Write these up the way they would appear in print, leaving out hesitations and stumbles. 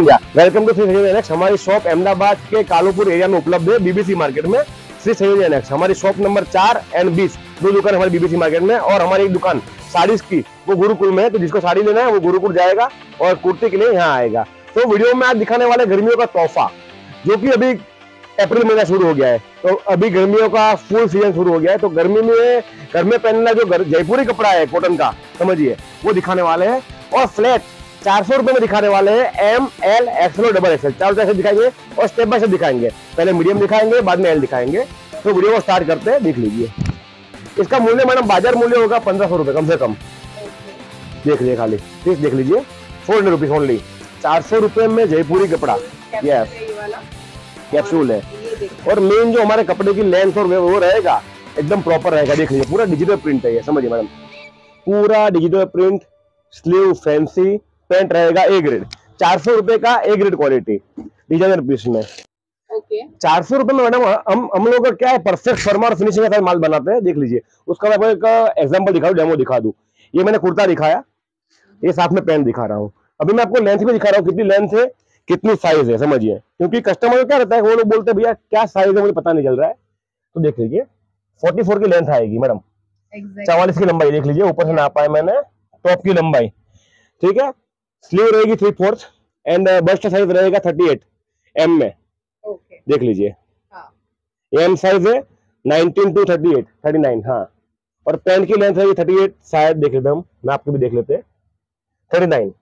India, welcome to Shri संयोजी annex. हमारी shop Ahmedabad के कालूपुर एरिया में उपलब्ध है, बीबीसी मार्केट में। श्री संयोजी एनेक्स हमारी शॉप नंबर 4 एंड 20, दो दुकान हमारी बीबीसी मार्केट में, और हमारी एक दुकान साड़ीज की वो गुरुकुल में है। तो जिसको साड़ी लेना है वो गुरुकुल जाएगा और कुर्ती के लिए यहाँ आएगा। तो वीडियो में आज दिखाने वाले गर्मियों का तोहफा, जो कि अभी अप्रैल महीना शुरू हो गया है, तो अभी गर्मियों का फुल सीजन शुरू हो गया है। तो गर्मी में घर में पहनना जो जयपुरी कपड़ा है कॉटन का, समझिए, वो दिखाने वाले हैं। और फ्लैट 400 रुपए में दिखाने वाले हैं। एम, एल, एक्सएल और डबल एक्सएल, 4 तरह दिखाएंगे और स्टेप बाय स्टेप दिखाएंगे। पहले मीडियम दिखाएंगे, बाद में एल दिखाएंगे। तो वीडियो को स्टार्ट करते हैं, देख लीजिए। इसका मूल्य मैडम बाजार मूल्य होगा 1500 रुपए कम से कम। देख लीजिए, खाली प्लीज देख लीजिए, 400 रुपीज ओनली। 400 रुपए में जयपुरी कपड़ा, यस कैप्सूल है। और मेन जो हमारे कपड़े की लेंथ और वो रहेगा एकदम प्रॉपर रहेगा। देख लीजिए, पूरा डिजिटल प्रिंट है ये, समझिए मैडम, पूरा digital print. Sleeve fancy, pant रहेगा ए ग्रेड। 400 रुपए का A grade quality designer piece में। 400 रुपए में मैडम हम लोग का क्या है, परफेक्ट फर्मा और फिनिशिंग का माल बनाते हैं। देख लीजिए, उसका मैं आपको एक एग्जांपल दिखा दूं, डेमो दिखा दूं। ये मैंने कुर्ता दिखाया, ये साथ में पैंट दिखा रहा हूँ। अभी मैं आपको लेंथ भी दिखा रहा हूँ, कितनी लेंथ है, कितनी साइज है, समझिए। क्योंकि कस्टमर को क्या रहता है, वो लोग बोलते हैं भैया क्या साइज है, मुझे पता नहीं चल रहा है। तो देख लीजिए, 44 की लेंथ आएगी मैडम, 44 की लंबाई। देख लीजिए, ऊपर से नापा है मैंने, टॉप की लंबाई, ठीक है। स्लीव रहेगी 3/4 एंड बस्ट साइज रहेगा 38 एम में। देख लीजिए, एम साइज है 19 to 38, 39, हाँ। और पैंट की लेंथ रहेगी 38 शायद, देख लेते हम, नाप के भी देख लेते हैं। 39,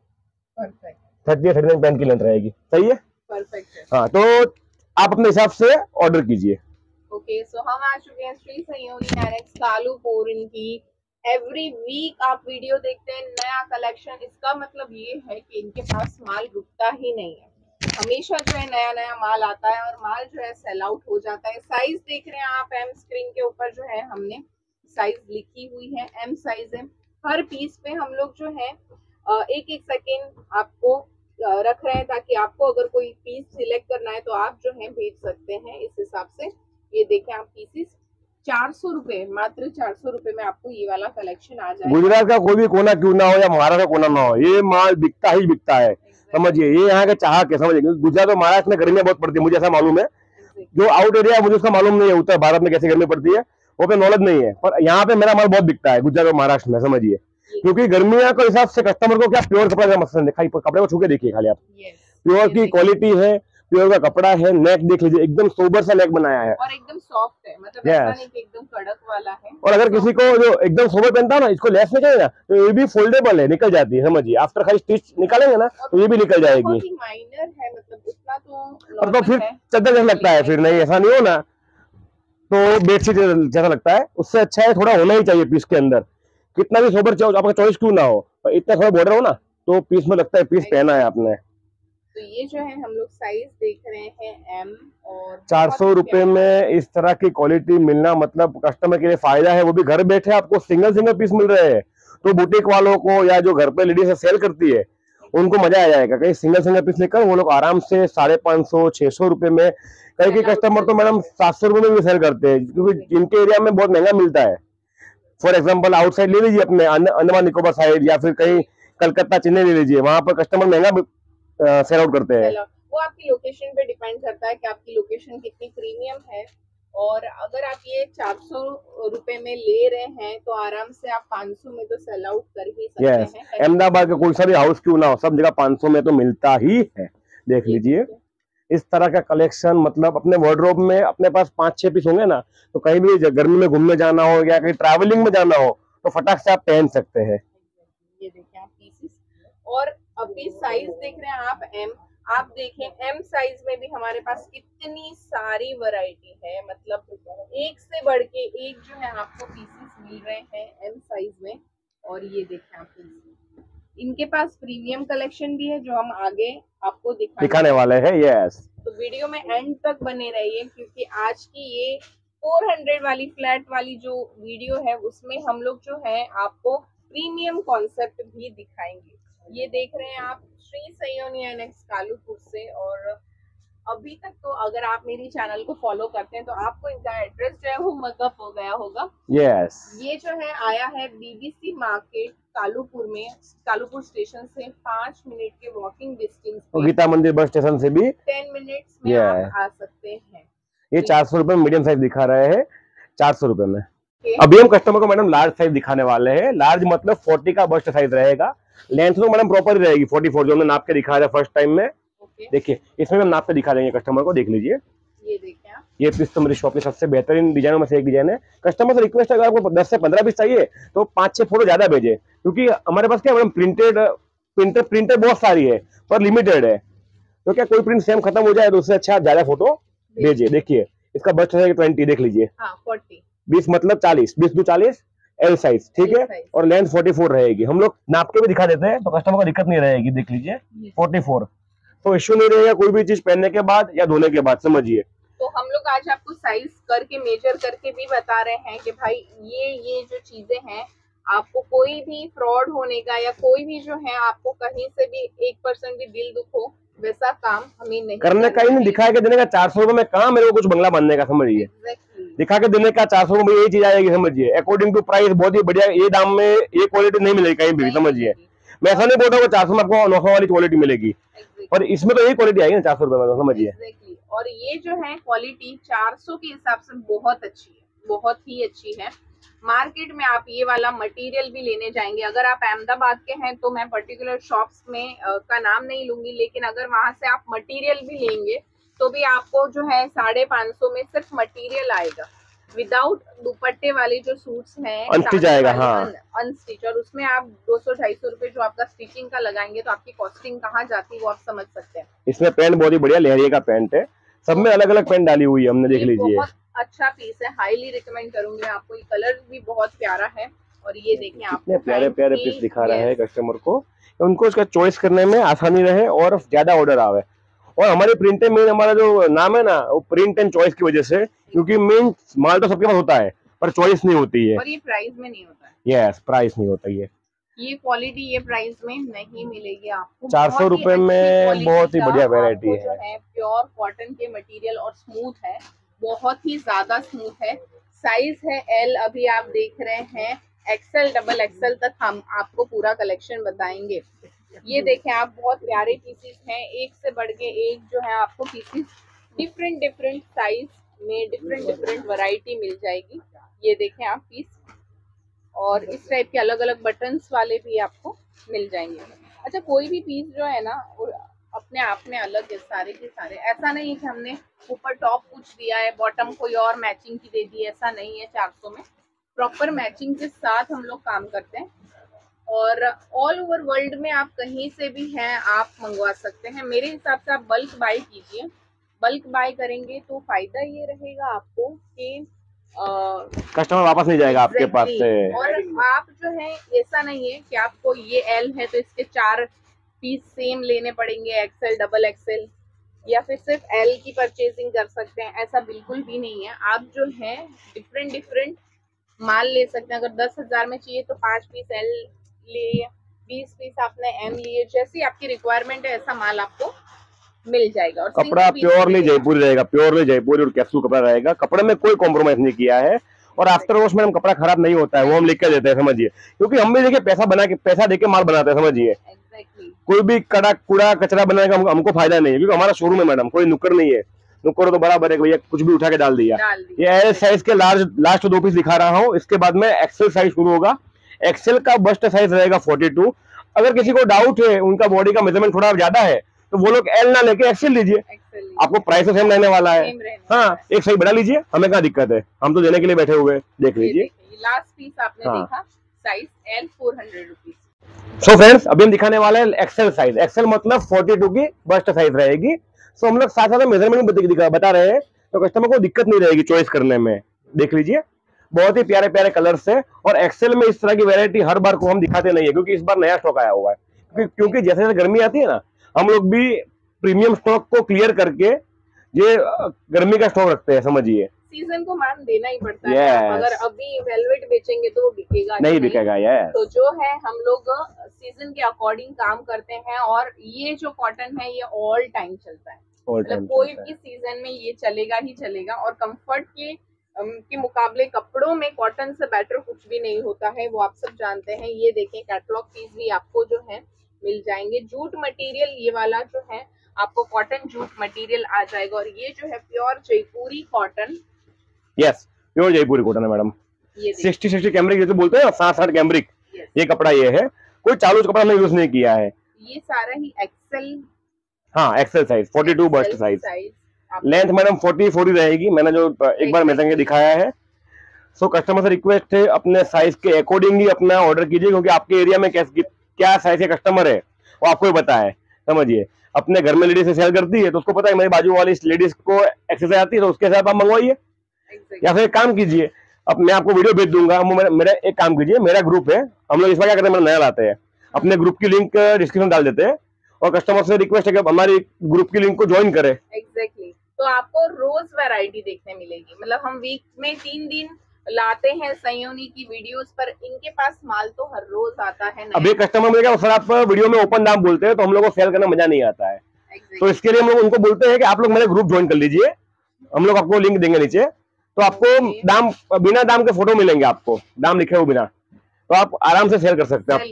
39 पैंट की लेंथ रहेगी, सही है, परफेक्ट है। हाँ, तो आप अपने हिसाब से ऑर्डर कीजिए। ओके, सो हम आ चुके हैं श्री संयोजी एनेक्स कालूपुर। इनकी एवरी वीक आप वीडियो देखते हैं, नया कलेक्शन। इसका मतलब ये है कि इनके पास माल रुकता ही नहीं है, हमेशा जो है नया नया माल आता है और माल जो है सेल आउट हो जाता है। साइज देख रहे हैं आप, एम स्क्रीन के ऊपर जो है हमने साइज लिखी हुई है, एम साइज है। हर पीस पे हम लोग जो है एक एक सेकेंड आपको रख रहे हैं, ताकि आपको अगर कोई पीस सिलेक्ट करना है तो आप जो है भेज सकते हैं इस हिसाब से। ये देखें आप, पीसेस 400 रुपए, मात्र 400 रुपए में आपको ये वाला कलेक्शन आ जाएगा। गुजरात का कोई भी कोना क्यों ना हो या महाराष्ट्र का कोना ना हो, ये माल बिकता ही बिकता है, समझिए। ये यहाँ के चाहक है, समझिए। गुजरात और महाराष्ट्र में गर्मियां बहुत पड़ती है, मुझे ऐसा मालूम है। जो आउट एरिया है मुझे उसका मालूम नहीं है, उत्तर भारत में कैसे गर्मी पड़ती है वो पे नॉलेज नहीं है। पर यहाँ पे मेरा माल बहुत बिकता है गुजरात और महाराष्ट्र में, समझिए। क्योंकि गर्मियों के हिसाब से कस्टमर को क्या प्योर कपड़ा पसंद है। कपड़े को छू के देखिए खाली आप, प्योर की क्वालिटी है, प्योर का कपड़ा है। नेक देख लीजिए, एकदम सोबर सा नेक बनाया है और एकदम सॉफ्ट है, मतलब ऐसा नहीं कि एकदम कड़क वाला है। और अगर किसी को जो एकदम सोबर पहनता है ना, इसको लेस में चाहिए ना, तो ये भी फोल्डेबल है, निकल जाती है, समझिए। आफ्टर खाली स्टिच निकालेंगे ना तो ये भी निकल जाएगी। माइनर है, मतलब उतना तो और तो फिर चादर जैसा लगता है, फिर नहीं, ऐसा नहीं हो ना, तो बेडशीट जैसा लगता है। उससे अच्छा है थोड़ा होना ही चाहिए पीस के अंदर, कितना भी सोबर आपका चॉइस क्यों ना हो, पर इतना थोड़ा बॉर्डर हो ना तो पीस में लगता है पीस पहना है आपने। तो ये जो है हम लोग साइज देख रहे हैं एम, और 400 रुपए में इस तरह की क्वालिटी मिलना मतलब कस्टमर के लिए फायदा है। वो भी घर बैठे आपको सिंगल पीस मिल रहे हैं। तो बुटीक वालों को या जो घर पे लेडीज सेल करती है उनको मजा आ जाएगा। कहीं सिंगल पीस लेकर वो लोग आराम से 550, 600 रुपए में, कहीं के कस्टमर तो मैडम 700 रुपए में भी सेल करते हैं, क्योंकि इनके एरिया में बहुत महंगा मिलता है। फॉर एग्जाम्पल आउटसाइड ले लीजिए, अपने अंडमान निकोबार साइड या फिर कहीं कलकत्ता, चेन्नई ले लीजिए, वहां पर कस्टमर महंगा सेल आउट करते हैं। वो आपकी लोकेशन पे डिपेंड करता है कि आपकी लोकेशन कितनी प्रीमियम है। और अगर आप ये 400 रुपए में ले रहे हैं तो आराम से आप 500 में तो सेल आउट कर ही सकते हैं। अहमदाबाद का कोई सा भी हाउस क्यों ना हो, सब जगह 500 में तो मिलता ही है। देख लीजिए, इस तरह का कलेक्शन, मतलब अपने वार्डरोब में अपने पास 5-6 पीस होंगे ना, तो कहीं भी गर्मी में घूमने जाना हो या कहीं ट्रैवलिंग में जाना हो तो फटाक से आप पहन सकते हैं। ये देखिए आप पीसेस, और अभी साइज देख रहे हैं आप एम। आप देखें एम साइज में भी हमारे पास कितनी सारी वैरायटी है, मतलब एक से बढ़ के एक जो है आपको पीसेस मिल रहे हैं एम साइज में। और ये देखें आप, इनके पास प्रीमियम कलेक्शन भी है जो हम आगे आपको दिखाने वाले हैं। यस, तो वीडियो में एंड तक बने रहिए, क्योंकि आज की ये 400 वाली फ्लैट वाली जो वीडियो है उसमें हम लोग जो है आपको प्रीमियम कॉन्सेप्ट भी दिखाएंगे। ये देख रहे हैं आप श्री संयोजी एनेक्स कालूपुर से। और अभी तक तो अगर आप मेरी चैनल को फॉलो करते हैं तो आपको इनका एड्रेस जो है वो मकअप हो गया होगा। यस, ये जो है आया है बीबीसी मार्केट कालूपुर में, कालूपुर स्टेशन से 5 मिनट के वॉकिंग डिस्टेंस और पे गीता मंदिर बस स्टेशन से भी 10 मिनट्स में आप आ सकते हैं। ये 400 रुपए मीडियम साइज दिखा रहे हैं, 400 रुपए में। Okay. अभी हम कस्टमर को मैडम लार्ज साइज दिखाने वाले हैं। लार्ज मतलब 40 का बस्ट साइज रहेगा। लेंथ तो मैडम प्रॉपर ही रहेगी 44, जो हमने नाप के दिखाया था फर्स्ट टाइम में। Okay. देखिए इसमें हम नाप के दिखा देंगे कस्टमर को, देख लीजिए। ये देखिए आप, ये पीस तो मेरी शॉप की सबसे बेहतरीन डिजाइनों में से एक डिजाइन है। कस्टमर से रिक्वेस्ट है, अगर आपको 10 से 15 पीस चाहिए तो 5-6 फोटो ज्यादा भेजे, क्योंकि हमारे पास क्या मैडम प्रिंटेड बहुत सारी है पर लिमिटेड है। तो क्या कोई प्रिंट सेम खत्म हो जाए तो उससे अच्छा आप ज्यादा फोटो भेजिए। देखिए इसका बस्ट है 20, देख लीजिए। 40, 20 मतलब 40, 20 2 40 एल साइज, ठीक है। और लेंथ 44 रहेगी। हम लोग नाप के भी दिखा देते हैं तो कस्टमर को दिक्कत नहीं रहेगी। देख लीजिए 44, तो इश्यू नहीं रहेगा कोई भी चीज पहनने के बाद या धोने के बाद, समझिए। तो हम लोग आज आपको साइज करके, मेजर करके भी बता रहे हैं कि भाई ये जो चीजें हैं, आपको कोई भी फ्रॉड होने का या कोई भी जो है आपको कहीं से भी 1% भी दिल दुख हो, वैसा काम हमें नहीं करने का ही नहीं, दिखा के देने का। 400 रुपए में कहाँ मेरे को कुछ बंगला बनने का, समझिए। दिखा के देने का 400 रुपए में यही चीज आएगी, समझिए। अकॉर्डिंग टू प्राइस बहुत ही बढ़िया। ये दाम में ये क्वालिटी नहीं मिलेगी कहीं भी, समझिए। मैं ऐसा नहीं बोल रहा हूँ 400 में आपको 900 वाली क्वालिटी मिलेगी, पर इसमें तो यही क्वालिटी आएगी ना 400 रुपए में, समझिए। और ये जो है क्वालिटी 400 के हिसाब से बहुत अच्छी है, बहुत ही अच्छी है। मार्केट में आप ये वाला मटेरियल भी लेने जाएंगे, अगर आप अहमदाबाद के हैं तो मैं पर्टिकुलर शॉप्स में का नाम नहीं लूंगी, लेकिन अगर वहां से आप मटेरियल भी लेंगे तो भी आपको जो है 550 में सिर्फ मटेरियल आएगा। विदाउट दुपट्टे वाले जो सूट्स हैं अनस्टिच आएगा, हाँ अनस्टिच, और उसमें आप 200-250 रुपए जो आपका स्टिचिंग का लगाएंगे तो आपकी कॉस्टिंग कहाँ जाती है वो आप समझ सकते हैं। इसमें पैंट बहुत ही बढ़िया लहरिया का पैंट है, सब में अलग अलग पैंट डाली हुई है हमने, देख लीजिए। बहुत अच्छा पीस है, हाईली रिकमेंड करूंगी मैं आपको। ये कलर भी बहुत प्यारा है और ये देखिए आपको प्यारे प्यारे पीस दिखा रहा है कस्टमर को, उनको उसका चॉइस करने में आसानी रहे और ज्यादा ऑर्डर आवे। और हमारे प्रिंट में हमारा जो नाम है ना, वो प्रिंट एंड चॉइस की वजह से, क्योंकि मेन माल तो सबके पास होता है पर चॉइस नहीं होती है, और ये प्राइस में नहीं होता है। यस, प्राइस नहीं होता है। ये क्वालिटी ये प्राइस में नहीं मिलेगी आपको। 400 रुपए में बहुत ही बढ़िया वेरायटी है। प्योर कॉटन के मटेरियल और स्मूथ है, बहुत ही ज्यादा स्मूथ है। साइज है एल, अभी आप देख रहे हैं एक्सएल, डबल एक्सएल तक हम आपको पूरा कलेक्शन बताएंगे। ये देखें आप, बहुत प्यारे पीसेस हैं, एक से बढ़ के एक जो है आपको पीसेस डिफरेंट साइज में डिफरेंट वैरायटी मिल जाएगी। ये देखें आप पीस, और इस टाइप के अलग अलग बटन्स वाले भी आपको मिल जाएंगे। अच्छा, कोई भी पीस जो है ना अपने आप में अलग है, सारे के सारे। ऐसा नहीं है कि हमने ऊपर टॉप कुछ दिया है, बॉटम कोई और मैचिंग की दे दी, ऐसा नहीं है। 400 में प्रॉपर मैचिंग के साथ हम लोग काम करते हैं, और ऑल ओवर वर्ल्ड में आप कहीं से भी हैं आप मंगवा सकते हैं। मेरे हिसाब से आप बल्क बाय कीजिए। बल्क बाय करेंगे तो फायदा ये रहेगा आपको कि कस्टमर वापस नहीं जाएगा आपके पास से। और आप जो है, ऐसा नहीं है कि आपको ये एल है तो इसके 4 पीस सेम लेने पड़ेंगे, एक्सएल, डबल एक्सएल, या फिर सिर्फ एल की परचेजिंग कर सकते हैं, ऐसा बिल्कुल भी नहीं है। आप जो है डिफरेंट माल ले सकते हैं। अगर 10,000 में चाहिए तो 5 पीस एल लिए, 20 पीस आपने एम लिए, जैसी आपकी रिक्वायरमेंट है ऐसा माल आपको मिल जाएगा। और कपड़ा प्योरली जयपुरी रहेगा, प्योरली जयपुरी और कैप्सूल कपड़ा रहेगा। कपड़े में कोई कॉम्प्रोमाइज नहीं किया है, और आफ्टर वॉश में हम कपड़ा खराब नहीं होता है, वो हम लिख के देते हैं, समझिए। क्योंकि हम भी देखिए पैसा देके माल बनाते हैं, समझिए। कोई भी कूड़ा कचरा बनाने का हमको फायदा नहीं है, क्योंकि हमारा शोरूम है मैडम, कोई नुक्कड़ नहीं है। नुक्कड़ तो बराबर है, भैया कुछ भी उठा के डाल दिया। ये एल साइज के लास्ट 2 पीस दिखा रहा हूँ, इसके बाद में एक्सेल साइज शुरू होगा। एक्सेल का बस्ट साइज रहेगा 42। अगर किसी को डाउट है, उनका बॉडी का मेजरमेंट थोड़ा ज्यादा है, तो वो लोग एल ना लेके एक्सेल लीजिए, आपको प्राइस तो सेम रहने वाला है। हाँ, एक सही बढ़ा लीजिए, हमें क्या दिक्कत है, हम तो देने के लिए बैठे हुए। देख लीजिए लास्ट पीस आपने देखा, size L 400 rupees. So friends, अभी हम दिखाने वाले हैं एक्सेल साइज। एक्सेल मतलब 42 की बस्ट साइज रहेगी। सो हम लोग साथ साथ मेजरमेंट बता रहे हैं, तो कस्टमर को दिक्कत नहीं रहेगी चॉइस करने में। देख लीजिए, बहुत ही प्यारे प्यारे कलर्स है, और एक्सेल में इस तरह की वैरायटी हर बार को हम दिखाते नहीं है, क्योंकि इस बार नया स्टॉक आया हुआ है। क्योंकि जैसे जैसे गर्मी आती है ना, हम लोग भी प्रीमियम स्टॉक को क्लियर करके ये गर्मी का स्टॉक रखते हैं, समझिए। सीजन को मान देना ही पड़ता है। अगर अभी वेलवेट बेचेंगे तो वो बिकेगा नहीं बिकेगा। तो जो है हम लोग सीजन के अकॉर्डिंग काम करते हैं, और ये जो कॉटन है ये ऑल टाइम चलता है, मतलब कोई भी सीजन में ये चलेगा ही चलेगा। और कंफर्ट के के मुकाबले कपड़ों में कॉटन से बेटर कुछ भी नहीं होता है, वो आप सब जानते हैं। ये देखें कैटलॉग पीस भी आपको जो है मिल जाएंगे। जूट मटेरियल ये वाला जो है आपको कॉटन जूट मटेरियल आ जाएगा, और ये जो है pure Jaipuri cotton. Yes, pure Jaipuri cotton है मैडम। 60 कैमरिक जैसे बोलते हैं ना, 60 कैमरिक, ये कपड़ा ये है। कोई चालू कपड़ा हमने यूज नहीं किया है। ये सारा ही एक्सेल, हाँ XL size 42 bust size. Length madam 40 रहेगी, मैंने जो एक बार मेजर दिखाया है। सो कस्टमर से रिक्वेस्ट है अपने साइज के अकॉर्डिंग ही अपना ऑर्डर कीजिए, क्योंकि आपके एरिया में क्या साइज के कस्टमर है वो आपको ही पता है। समझिए, अपने घर में लेडीज से सेल करती है तो उसको पता है मेरी बाजू वाली लेडीज को एक्सेस आती है, तो उसके साथ आप मंगवाइए। या फिर एक काम कीजिए, अब मैं आपको वीडियो भेज दूंगा। मेरा एक काम कीजिए, मेरा ग्रुप है, हम लोग इस बार क्या करते हैं, नया लाते हैं, अपने ग्रुप की लिंक डिस्क्रिप्शन डाल देते हैं, और कस्टमर से रिक्वेस्ट है कि हमारी ग्रुप की लिंक को ज्वाइन करे। एग्जैक्टली। तो आपको रोज वैरायटी देखने मिलेगी। मतलब हम वीक में 3 दिन लाते हैं संयोनी की वीडियोस, पर इनके पास माल तो हर रोज आता है। अभी कस्टमर मिलेगा सर, आप वीडियो में ओपन दाम बोलते हैं तो हम लोग को सेल करना मजा नहीं आता है। तो इसके लिए हम लोग उनको बोलते हैं कि आप लोग मेरे ग्रुप ज्वाइन कर लीजिए, हम लोग आपको लिंक देंगे नीचे, तो आपको दाम बिना दाम के फोटो मिलेंगे, आपको दाम लिखे हुए बिना, तो आप आराम से सेल कर सकते हैं।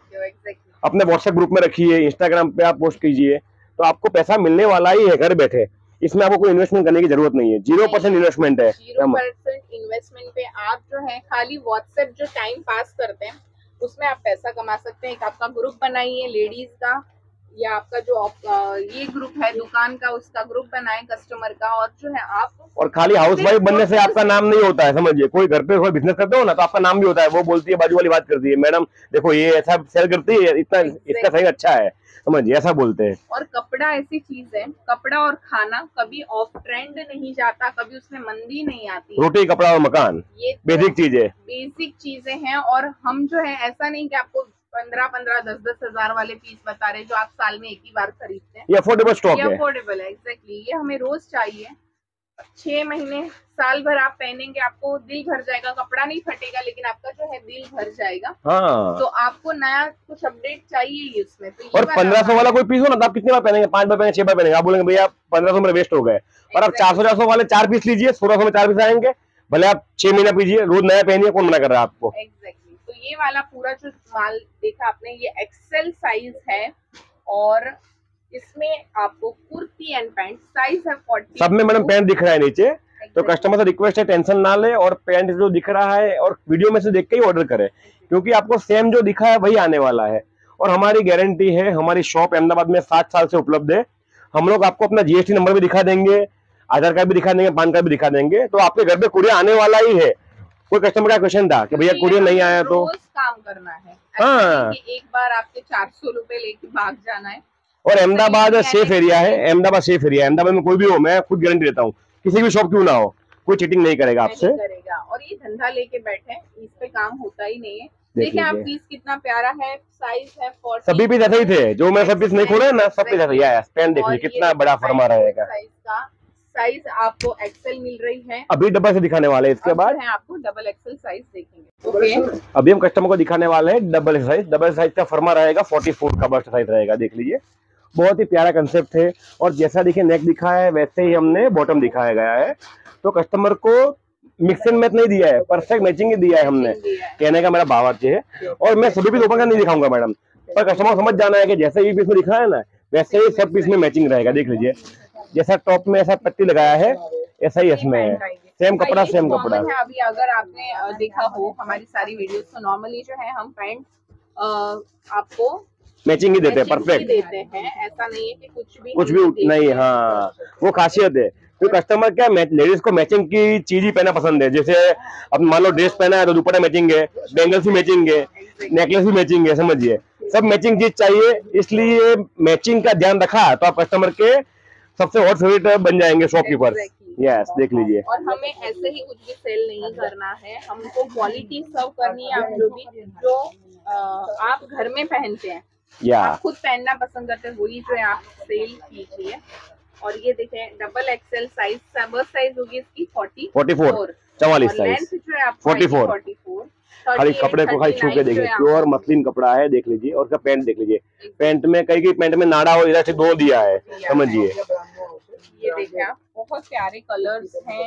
अपने व्हाट्सएप ग्रुप में रखिए, इंस्टाग्राम पे आप पोस्ट कीजिए, तो आपको पैसा मिलने वाला ही है घर बैठे। इसमें आपको कोई इन्वेस्टमेंट करने की जरूरत नहीं है, 0% इन्वेस्टमेंट है। 0% इन्वेस्टमेंट पे आप जो है खाली व्हाट्सएप जो टाइम पास करते हैं उसमें आप पैसा कमा सकते हैं। एक आपका ग्रुप बनाइए लेडीज का, या आपका जो ये ग्रुप है दुकान का, उसका ग्रुप बनाए कस्टमर का, और जो है आप, और खाली हाउस वाइफ बनने से आपका नाम नहीं होता है। समझिए, कोई घर पे कोई बिजनेस करते हो ना तो आपका नाम भी होता है। वो बोलती है, बाजू वाली बात करती है, मैडम देखो ये ऐसा सेल करती है, इतना इसका सही अच्छा है, समझिए ऐसा बोलते हैं। और कपड़ा ऐसी चीज है, कपड़ा और खाना कभी ऑफ ट्रेंड नहीं जाता, कभी उसमें मंदी नहीं आती। रोटी कपड़ा और मकान, ये बेसिक चीजें, बेसिक चीजें हैं। और हम जो है ऐसा नहीं कि आपको 15-15, 10-10 हजार वाले पीस बता रहे जो आप साल में एक ही बार खरीदते हैं। ये अफोर्डेबल स्टॉक है, अफोर्डेबल है। एग्जैक्टली, ये हमें रोज चाहिए। 6 महीने साल भर आप पहनेंगे, आपको दिल भर जाएगा। कपड़ा नहीं फटेगा लेकिन आपका जो है दिल भर जाएगा। हाँ। तो आपको नया कुछ अपडेट चाहिए ही उसमें। तो और 1500 वाला कोई पीस हो ना तो आप कितनी बार पहनेंगे, 5 बार पहनेंगे, 6 बार पहनेंगे, आप बोलेंगे भैया 1500 मेरे वेस्ट हो गए। और आप 400-400 वाले 4 पीस लीजिए, 1600 में 4 पीस आएंगे, भले आप 6 महीना पीजिए, रोज नया पहनिए, कौन मना कर रहा है आपको। एग्जैक्टली। तो ये वाला पूरा जो माल देखा आपने, ये एक्सेल साइज है, और इसमें आपको कुर्ती एंड पैंट साइज है 40। सब में मैडम पैंट दिख रहा है नीचे, तो कस्टमर से रिक्वेस्ट है टेंशन ना ले, और पैंट जो दिख रहा है और वीडियो में से देख के ही ऑर्डर करे, क्योंकि आपको सेम जो दिखा है वही आने वाला है। और हमारी गारंटी है, हमारी शॉप अहमदाबाद में 7 साल से उपलब्ध है। हम लोग आपको अपना GST नंबर भी दिखा देंगे, आधार कार्ड भी दिखा देंगे, पैन कार्ड भी दिखा देंगे, तो आपके घर पे कुरियर आने वाला ही है। कोई कस्टमर का क्वेश्चन था कि भैया कुरियर नहीं आया तो रोज काम करना है। हाँ, एक बार आपके 400 रुपए लेके भाग जाना है। और अहमदाबाद सेफ एरिया है, अहमदाबाद सेफ एरिया है। अहमदाबाद में कोई भी हो, मैं खुद गारंटी देता हूँ, किसी भी शॉप क्यों ना हो, कोई चीटिंग नहीं करेगा आपसे। और ये धंधा लेके बैठे, इस पे काम होता ही नहीं है। देखिए आप पीस कितना प्यारा है, साइज है 40। सभी पीस ऐसे ही थे, जो मैं सब पीस नहीं खोले ना, सब पीस ऐसे ही। पैंट देखिए कितना बड़ा फरमा रहेगा। साइज आपको एक्सेल मिल रही है, अभी डबल से दिखाने वाले हैं। इसके बाद आपको डबल एक्सेल साइज देखेंगे। अभी हम कस्टमर को दिखाने वाले हैं डबल साइज। डबल साइज का फरमा रहेगा, 44 का बस्ट साइज रहेगा, देख लीजिए। बहुत ही प्यारा कंसेप्ट है, और जैसा देखिए नेक दिखा है वैसे ही हमने बॉटम दिखाया गया है। तो कस्टमर को मिक्स एंड मैच नहीं दिया है, परफेक्ट मैचिंग ही दिया है हमने, कहने का मेरा भावार्थ है। और मैं सभी पीस ओपन कर नहीं दिखाऊंगा मैडम, पर कस्टमर को समझ जाना है कि जैसे ही पीस में दिखा है ना वैसे ही सब पीस में मैचिंग रहेगा। देख लीजिए, जैसा टॉप में ऐसा पट्टी लगाया है ऐसा ही इसमें है, सेम कपड़ा सेम कपड़ा। अभी अगर आपने देखा हो हमारी सारी वीडियोस, तो नॉर्मली जो है हम पैंट आपको मैचिंग ही देते हैं, परफेक्ट देते हैं। ऐसा नहीं है कि कुछ भी नहीं। हाँ, वो खासियत है। तो कस्टमर क्या, लेडीज को मैचिंग की चीज ही पहना पसंद है। जैसे अब मान लो ड्रेस पहना है तो दुपट्टा मैचिंग है, बैंगल्स भी मैचिंग है, नेकलेस भी मैचिंग है, समझिए सब मैचिंग चीज चाहिए। इसलिए मैचिंग का ध्यान रखा तो आप कस्टमर के सबसे हॉट फेवरेट बन जाएंगे शॉपकीपर। यस, देख लीजिए। और हमें ऐसे ही कुछ भी सेल नहीं करना है, हमको क्वालिटी सर्व करनी है। आप जो आप घर में पहनते हैं, आप खुद पहनना पसंद करते हैं, वही जो है आप सेल कीजिए। और ये देखें डबल एक्सेल साइज, बस साइज होगी इसकी 44 44 साइज, 44। खाली कपड़े को खाली छू के देखिए, प्योर मसलिन कपड़ा है, देख लीजिए। और उसका पैंट देख लीजिए, पैंट में कई पैंट में नाड़ा और इधर से 2 दिया है, समझिए। ये देखिए आप, बहुत प्यारे कलर्स हैं,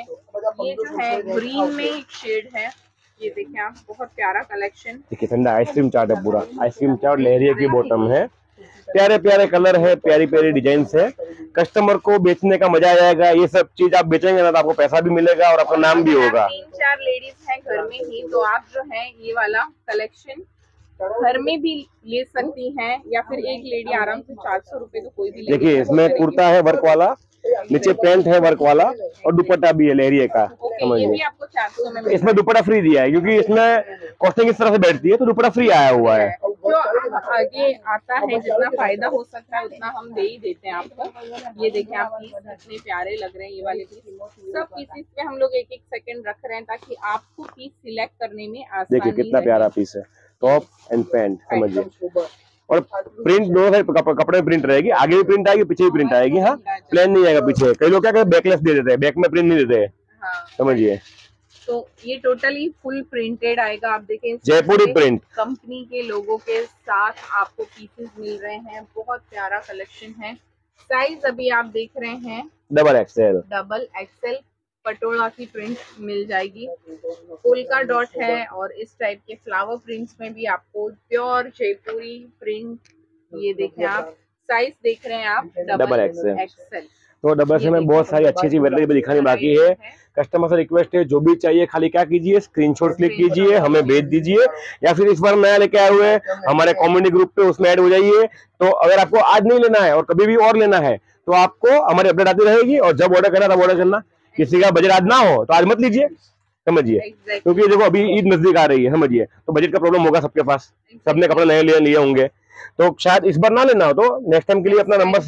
ये जो है ग्रीन में एक शेड है, ये देखिए आप, बहुत प्यारा कलेक्शन। देखिए ठंडा आइसक्रीम चार्ट है पूरा, आइसक्रीम चार्ट, लहरिया की बॉटम है, प्यारे प्यारे कलर है, प्यारी प्यारी डिजाइन है। कस्टमर को बेचने का मजा आ जाएगा। ये सब चीज आप बेचेंगे ना तो आपको पैसा भी मिलेगा और आपका नाम भी होगा। 3-4 लेडीज हैं घर में ही, तो आप जो है ये वाला कलेक्शन घर में भी ले सकती हैं, या फिर एक लेडी आराम से 400 रुपए का कोई भी। देखिए इसमें कुर्ता है वर्क वाला, नीचे पैंट है वर्क वाला और दुपट्टा भी है लहरिया का। ये भी आपको 400 में। इसमें दुपट्टा फ्री दिया है क्योंकि इसमें कॉस्टिंग इस तरह से बैठती है तो दुपट्टा फ्री आया हुआ है। जो आगे आता है, जितना फायदा हो सकता है उतना हम दे ही देते हैं आपको। ये देखिए आप पीस कितने प्यारे लग रहे हैं, ये वाले पीस। सब पीसेस पे हम लोग 1-1 सेकंड रख रहे हैं ताकि आपको पीस सिलेक्ट करने में आसानी। देखिए कितना प्यारा पीस है, टॉप एंड पैंट, समझिए। और प्रिंट दोनों साइड कपड़े में प्रिंट रहेगी, आगे भी प्रिंट आएगी, पीछे भी प्रिंट आएगी। हाँ, प्लेन नहीं आएगा पीछे। कई लोग क्या कहते हैं बैकलेस दे देते हैं, बैक में प्रिंट नहीं देते हैं। हाँ, समझिए। तो ये टोटली फुल प्रिंटेड आएगा। आप देखें जयपुरी प्रिंट कंपनी के लोगों के साथ आपको पीसेस मिल रहे हैं। बहुत प्यारा कलेक्शन है। साइज अभी आप देख रहे हैं डबल एक्सेल पटोला की प्रिंट मिल जाएगी। पोल्का डॉट है और इस टाइप के फ्लावर प्रिंट्स में भी आपको प्योर जयपुरी प्रिंट। ये देखें आप, साइज देख रहे हैं आप, डबल एक्सेल। तो डबल एक्सेल में बहुत सारी अच्छी अच्छी वैरायटी दिखानी बाकी है। कस्टमर से रिक्वेस्ट है, जो भी चाहिए खाली क्या कीजिए, स्क्रीनशॉट क्लिक कीजिए, हमें भेज दीजिए, या फिर इस बार नया लेके आए हुए हमारे कम्युनिटी ग्रुप पे उसमें ऐड हो जाइए। तो अगर आपको आज नहीं लेना है और कभी भी और लेना है तो आपको हमारी अपडेट आती रहेगी, और जब ऑर्डर करना तब ऑर्डर करना। किसी का बजट आज ना हो तो आज मत लीजिए, समझिए। क्योंकि देखो अभी ईद नजदीक आ रही है, समझिए, तो बजट का प्रॉब्लम होगा सबके पास, सबने कपड़े नए लिए होंगे, तो शायद इस बार ना लेना हो तो नेक्स्ट टाइम के लिए अपना नंबर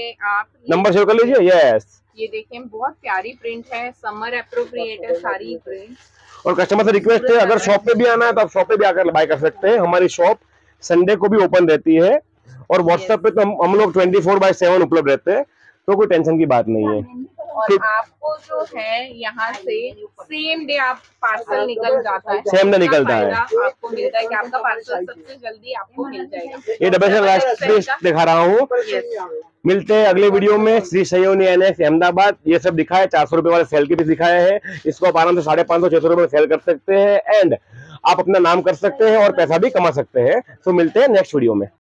सेव कर लीजिए। यस, ये देखिए बहुत प्यारी प्रिंट है, समर एप्रोप्रिएट है सारी प्रिंट। और कस्टमर से रिक्वेस्ट है, अगर शॉप पे भी आना है तो आप शॉप पे भी आकर बाय कर सकते हैं। हमारी शॉप संडे को भी ओपन रहती है, और व्हाट्सएप पे तो हम लोग 24/7 उपलब्ध रहते हैं, तो कोई टेंशन की बात नहीं है। और आपको जो है यहाँ से सेम डे आप पार्सल निकल जाता है, सेम डे निकलता है, आपको मिलता है कि आपका पार्सल सबसे जल्दी आपको मिल जाएगा। ये डबल लास्ट दिखा रहा हूँ। मिलते हैं अगले वीडियो में। श्री सयोनी एनेक्स अहमदाबाद, ये सब दिखाए, 400 रुपए वाले सेल के पीस दिखाए हैं। इसको आप आराम से 550-600 रुपए में सेल कर सकते हैं, एंड आप अपना नाम कर सकते हैं और पैसा भी कमा सकते हैं। तो मिलते हैं नेक्स्ट वीडियो में।